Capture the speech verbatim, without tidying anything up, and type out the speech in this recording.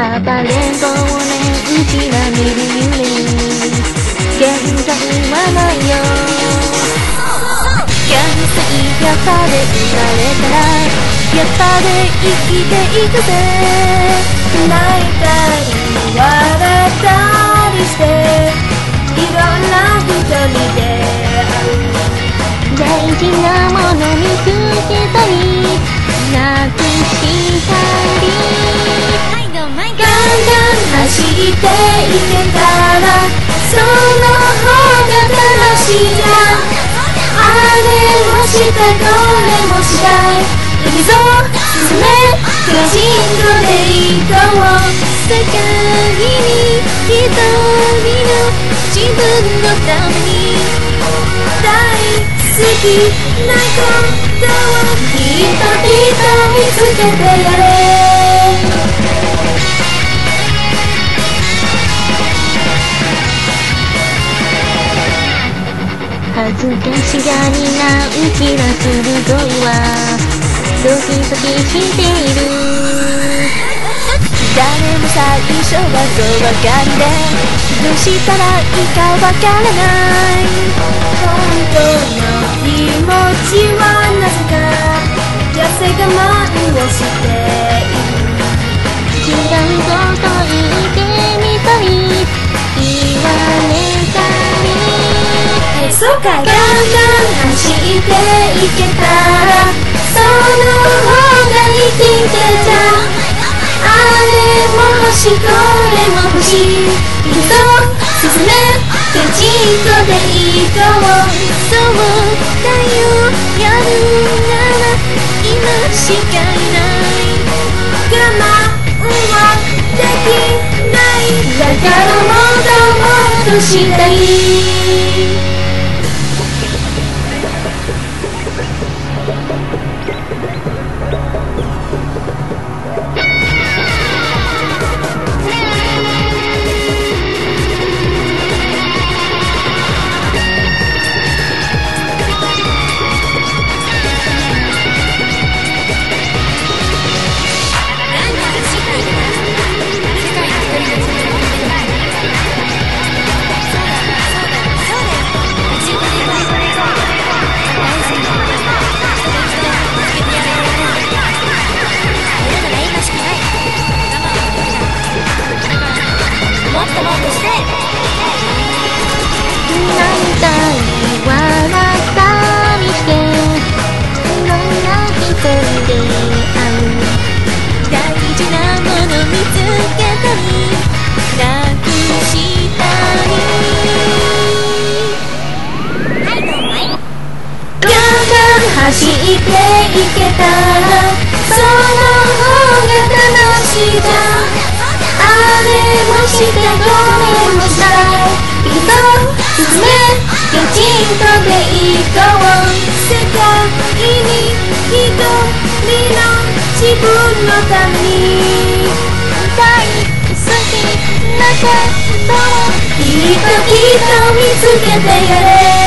暴れん坊をねうちは見る夢に現在はないよ。現在やっぱで生まれたらやっぱで生きていくぜ。 泣いたり笑ったりしていろんな人に出会う。 大事なもの見つけたりなくしたりガンガン走っていけたらその方が楽しいじゃん。あれもしたこれもしたい。行くぞ進めクラシックで行こう。 世界に一人の自分のために大好きなことをきっときっと見つけてやれ。 恥ずかしがりなうちら鋭いわドキドキしている。誰も最初は怖がりでどうしたらいいかわからない。 本当の気持ちはなぜか痩せ我慢をしている。 違うこと言ってみたり言われたりそうかガンガン走っていけたらその方が生きてた。あれも欲しいこれも欲しい。行くぞ進めペチンコで行こう。 そうだよやるなら今しかいない。 我慢はできないだからもっともっとしたい。走っていけたらその方が楽しいじゃん。あれもしてこれもしたい。行くぞ進めケチンコで行こう。世界に一人の自分のために大好きなことをきっときっと見つけてやれ。